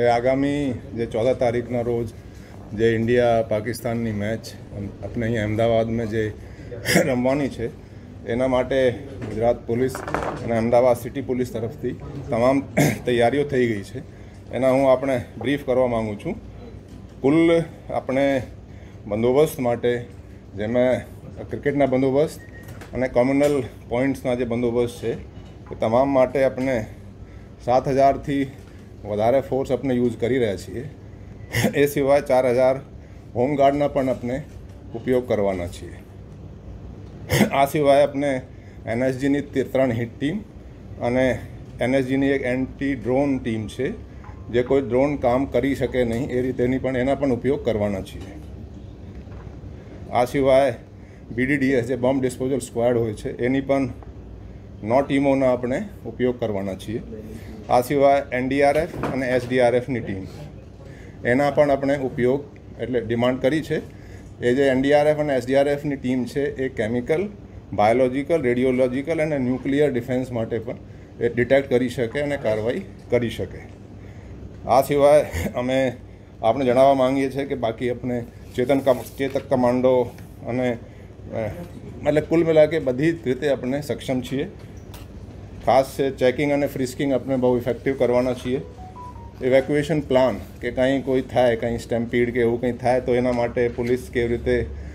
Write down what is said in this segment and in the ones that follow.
એ આગામી જે 14 તારીખના રોજ જે ઇન્ડિયા પાકિસ્તાનની મેચ આપણે અહીંયા અમદાવાદમાં જે રમવાની છે એના માટે ગુજરાત પોલીસ અને અમદાવાદ સિટી પોલીસ તરફથી તમામ તૈયારીઓ થઈ ગઈ છે. એના હું આપણે બ્રીફ કરવા માગું છું. કુલ આપણે બંદોબસ્ત માટે જેમાં ક્રિકેટના બંદોબસ્ત અને કોમ્યુનલ પોઈન્ટ્સના જે બંદોબસ્ત છે એ તમામ માટે આપણે 7000થી વધારે ફોર્સ આપણે યુઝ કરી રહ્યા છીએ. એ સિવાય 4000 હોમગાર્ડના પણ આપણે ઉપયોગ કરવાના છીએ. આ સિવાય આપણે એનએસજીની 3 હિટ ટીમ અને એનએસજીની એક એન્ટી ડ્રોન ટીમ છે જે કોઈ ડ્રોન કામ કરી શકે નહીં એ રીતેની પણ એના પણ ઉપયોગ કરવાના છીએ. આ સિવાય BDDS જે બોમ્બ ડિસ્પોઝલ સ્ક્વોડ હોય છે એની પણ 9 ટીમોના આપણે ઉપયોગ કરવાના છીએ. આ સિવાય NDRF અને SDRFની ટીમ એના પણ આપણે ઉપયોગ એટલે ડિમાન્ડ કરી છે. એ જે NDRF અને SDRFની ટીમ છે એ કેમિકલ, બાયોલોજિકલ, રેડિયોલોજિકલ અને ન્યુક્લિયર ડિફેન્સ માટે પણ એ ડિટેક્ટ કરી શકે અને કાર્યવાહી કરી શકે. આ સિવાય અમે આપણે જણાવવા માંગીએ છીએ કે બાકી આપણે ચેતક કમાન્ડો અને એટલે કુલ મિલા કે બધી જ રીતે આપણે સક્ષમ છીએ. ખાસ ચેકિંગ અને ફ્રિસ્કિંગ આપણે બહુ ઇફેક્ટિવ કરવાના છીએ. ઇવેક્યુએશન પ્લાન કે કંઈ કોઈ થાય, કંઈ સ્ટેમ્પીડ કે એવું કંઈ થાય તો એના માટે પોલીસ કેવી રીતે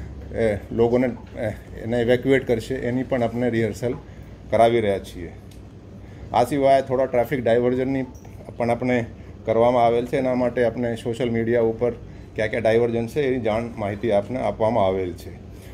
લોકોને એને ઇવેક્યુએટ કરશે એની પણ આપણે રિહર્સલ કરાવી રહ્યા છીએ. આ સિવાય થોડા ટ્રાફિક ડાયવર્ઝનની પણ આપણે કરવામાં આવેલ છે. એના માટે આપણે સોશિયલ મીડિયા ઉપર ક્યાં ક્યાં ડાયવર્ઝન છે એની જાણ માહિતી આપને આપવામાં આવેલ છે.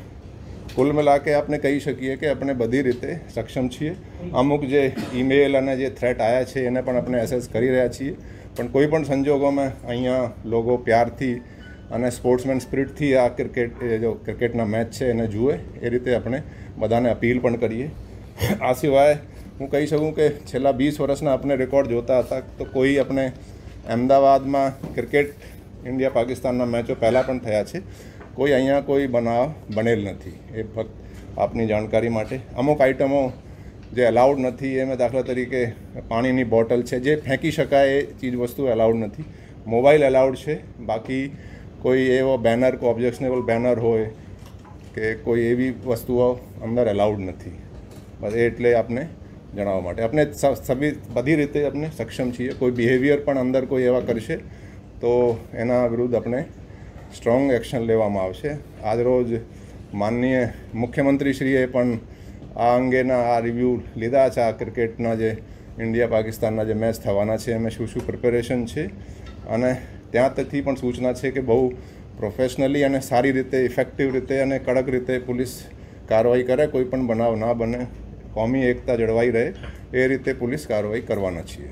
કુલ મિલા કે આપણે કહી શકીએ કે આપણે બધી રીતે સક્ષમ છીએ. અમુક જે ઈમેલ અને જે થ્રેટ આવ્યા છે એને પણ આપણે એસેસ કરી રહ્યા છીએ. પણ કોઈ પણ સંજોગોમાં અહીંયા લોકો પ્યારથી અને સ્પોર્ટ્સમેન સ્પિરિટથી આ ક્રિકેટના મેચ છે એને જુએ એ રીતે આપણે બધાને અપીલ પણ કરીએ. આ સિવાય હું કહી શકું કે છેલ્લા 20 વર્ષના આપણે રેકોર્ડ જોતા હતા તો કોઈ આપણે અમદાવાદમાં ક્રિકેટ ઇન્ડિયા પાકિસ્તાનના મેચો પહેલાં પણ થયા છે. કોઈ અહીંયા કોઈ બનાવ બનેલ નથી. એ ફક્ત આપની જાણકારી માટે. અમુક આઇટમો જે અલાઉડ નથી એમાં દાખલા તરીકે પાણીની બોટલ છે જે ફેંકી શકાય એ ચીજ વસ્તુ અલાઉડ નથી. મોબાઈલ અલાઉડ છે. બાકી કોઈ એવો બેનર કે ઓબ્જેક્શનેબલ બેનર હોય કે કોઈ એવી વસ્તુઓ અંદર અલાઉડ નથી. બસ એટલે આપણે જણાવવા માટે આપણે બધી રીતે આપણે સક્ષમ છીએ. કોઈ બિહેવિયર પણ અંદર કોઈ એવા કરશે તો એના વિરુદ્ધ આપણે સ્ટ્રોંગ એક્શન લેવામાં આવશે. આજરોજ માનનીય મુખ્યમંત્રીશ્રીએ પણ આ અંગેના આ રિવ્યૂ લીધા છે. આ ક્રિકેટના જે ઇન્ડિયા પાકિસ્તાનના જે મેચ થવાના છે એમાં શું પ્રિપેરેશન છે અને ત્યાંથી પણ સૂચના છે કે બહુ પ્રોફેશનલી અને સારી રીતે ઇફેક્ટિવ રીતે અને કડક રીતે પોલીસ કાર્યવાહી કરે. કોઈ પણ બનાવ ના બને, કોમી એકતા જળવાઈ રહે એ રીતે પોલીસ કાર્યવાહી કરવાના છીએ.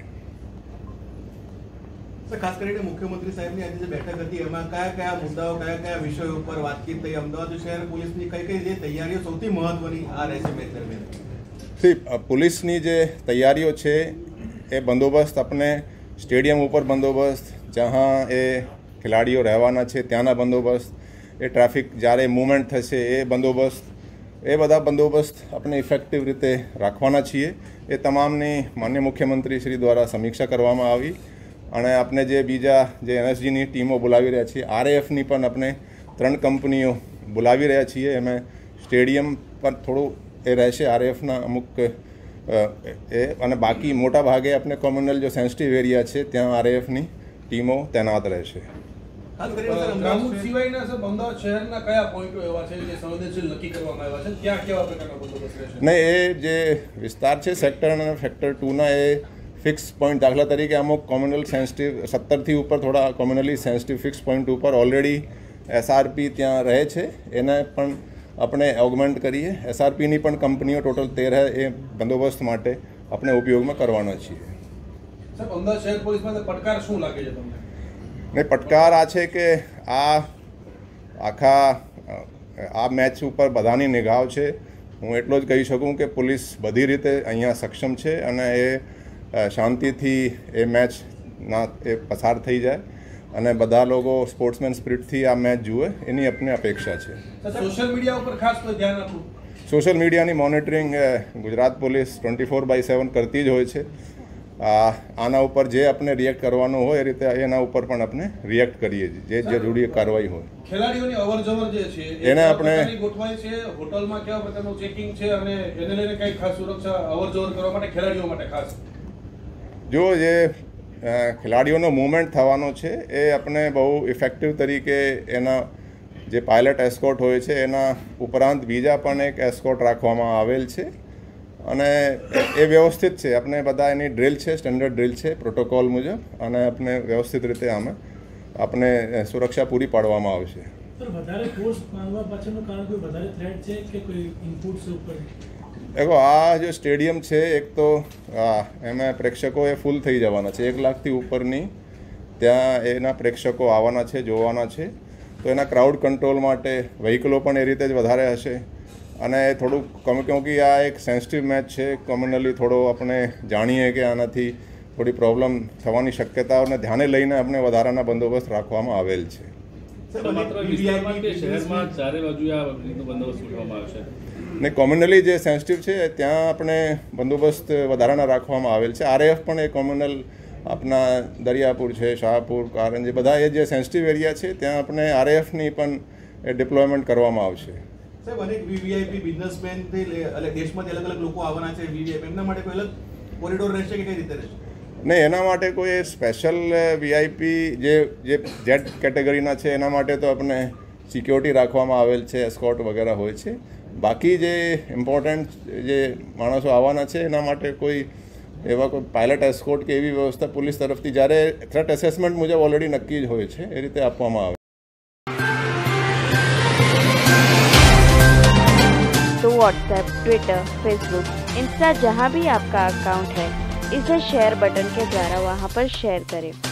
ખાસ કરીને મુખ્યમંત્રી સાહેબની આજે જે બેઠક હતી એમાં કયા કયા મુદ્દાઓ, કયા કયા વિષયો ઉપર વાતચીત થઈ? અમદાવાદ શહેર પોલીસની કઈ કઈ જે તૈયારીઓ સૌથી મહત્વની આ રહેશે મેચ દરમિયાન? પોલીસની જે તૈયારીઓ છે એ બંદોબસ્ત આપણે સ્ટેડિયમ ઉપર બંદોબસ્ત, જ્યાં એ ખેલાડીઓ રહેવાના છે ત્યાંના બંદોબસ્ત, એ ટ્રાફિક જ્યારે મૂવમેન્ટ થશે એ બંદોબસ્ત, એ બધા બંદોબસ્ત આપણે ઇફેક્ટિવ રીતે રાખવાના છીએ. એ તમામની માન્ય મુખ્યમંત્રી શ્રી દ્વારા સમીક્ષા કરવામાં આવી અને આપણે જે બીજા જે એનએસજીની ટીમો બોલાવી રહ્યા છીએ, RAFની પણ આપણે 3 કંપનીઓ બોલાવી રહ્યા છીએ. એમાં સ્ટેડિયમ પર થોડું એ રહેશે RAFના અમુક અને બાકી મોટા ભાગે આપણે કોમ્યુનલ જો સેન્સિટિવ એરિયા છે ત્યાં RAFની ટીમો તૈનાત રહેશે. નહીં, એ જે વિસ્તાર છે સેક્ટર અને ફેક્ટર 2ના એ ફિક્સ પોઈન્ટ, દાખલા તરીકે અમુક કોમ્યુનલ સેન્સિટિવ 17થી ઉપર થોડા કોમ્યુનલી સેન્સિટિવ ફિક્સ પોઈન્ટ ઉપર ઓલરેડી SRP ત્યાં રહે છે. એને પણ આપણે ઓગમેન્ટ કરીએ. SRPની પણ કંપનીઓ ટોટલ 13 એ બંદોબસ્ત માટે આપણે ઉપયોગમાં કરવાના છીએ. અમદાવાદ શહેર પોલીસમાં પડકાર શું લાગે છે તમને? ને પડકાર આ છે કે આખા મેચ ઉપર બધાની નિગાહ છે. હું એટલો જ કહી શકું કે પોલીસ બધી રીતે અહીંયા સક્ષમ છે અને એ શાંતિથી એ મેચના એ પસાર થઈ જાય અને બધા લોકો સ્પોર્ટ્સમેન સ્પિરિટથી આ મેચ જુએ એની આપને અપેક્ષા છે. સોશિયલ મીડિયા ઉપર ખાસ ધ્યાન આપવું. સોશિયલ મીડિયાની મોનિટરિંગ ગુજરાત પોલીસ 24/7 કરતી જ હોય છે આના ઉપર જે આપણે રિએક્ટ કરવાનું હોય એ રીતે એના ઉપર પણ આપણે રિએક્ટ કરીએ છીએ, જે જરૂરી કાર્યવાહી હોય. ખેલાડીઓની અવરજવર જે છે એને આપણે ગોઠવાય છે, હોટલમાં કેવા પ્રકારનું ચેકિંગ છે અને એને લઈને કઈ ખાસ સુરક્ષા અવરજવર કરવા માટે ખેલાડીઓ માટે ખાસ જો જે ખેલાડીઓનો મૂવમેન્ટ થવાનો છે એ આપણે બહુ ઇફેક્ટિવ તરીકે એના જે પાયલટ એસ્કોર્ટ હોય છે એના ઉપરાંત બીજા પણ એક એસ્કોર્ટ રાખવામાં આવેલ છે અને એ વ્યવસ્થિત છે. આપણે બધા એની ડ્રિલ છે, સ્ટેન્ડર્ડ ડ્રિલ છે પ્રોટોકોલ મુજબ, અને આપણે વ્યવસ્થિત રીતે આમાં આપણે સુરક્ષા પૂરી પાડવામાં આવશે. વધારે ફોર્સ માંગવા પાછળનું કારણ કોઈ વધારે થ્રેટ છે કે કોઈ ઇનપુટ્સ ઉપર? देखो આ जो સ્ટેડિયમ છે એક તો એમાં પ્રેક્ષકો એ ફૂલ થઈ જવાના છે, 1 લાખથી ઉપરની ત્યાં એના પ્રેક્ષકો આવવાના છે, જોવાના છે. તો એના ક્રાઉડ કંટ્રોલ માટે વ્હીકલો પણ એ રીતે જ વધારે હશે અને થોડુંક ક્યોંકि આ એક સેન્સિટિવ મેચ છે, કોમનલી થોડો આપણે જાણીએ કે આનાથી થોડી પ્રોબ્લેમ થવાની શક્યતાઓને ધ્યાને લઈને આપણે વધારાના બંદોબસ્ત રાખવામાં આવેલ છે. ને કોમ્યુનલી જે સેન્સિટિવ છે ત્યાં આપણે બંદોબસ્ત વધારાના રાખવામાં આવેલ છે. આરએએફ પણ એ કોમ્યુનલ આપણા દરિયાપુર છે, શાહપુર, કારંજી, બધા એ જે સેન્સિટિવ એરિયા છે ત્યાં આપણે આરએએફની પણ ડિપ્લોયમેન્ટ કરવામાં આવશે. સાહેબ, અનેક વીવીઆઈપી બિઝનેસમેનથી દેશમાંથી અલગ અલગ લોકો આવવાના છે, વીવીઆઈપી એમના માટે કોઈ અલગ કોરિડોર રહેશે કે કઈ રીતે રહેશે? નહીં, એના માટે કોઈ સ્પેશિયલ વીઆઈપી જે જેડ કેટેગરીના છે એના માટે તો આપણે સિક્યોરિટી રાખવામાં આવેલ છે, એસ્કોર્ટ વગેરે હોય છે. બાકી જે ઇમ્પોર્ટન્ટ જે માણસો આવવાના છે એના માટે કોઈ એવા કોઈ પાયલટ એસ્કોર્ટ કે એવી વ્યવસ્થા પોલીસ તરફથી જ્યારે થ્રેટ એસેસમેન્ટ મુજબ ઓલરેડી નક્કી જ હોય છે એ રીતે આપવામાં આવે. तो व्हाट्सएप, ट्विटर, फेसबुक, इंस्टा जहाँ भी आपका अकाउंट है, इसे शेयर बटन के द्वारा वहाँ पर शेयर करें.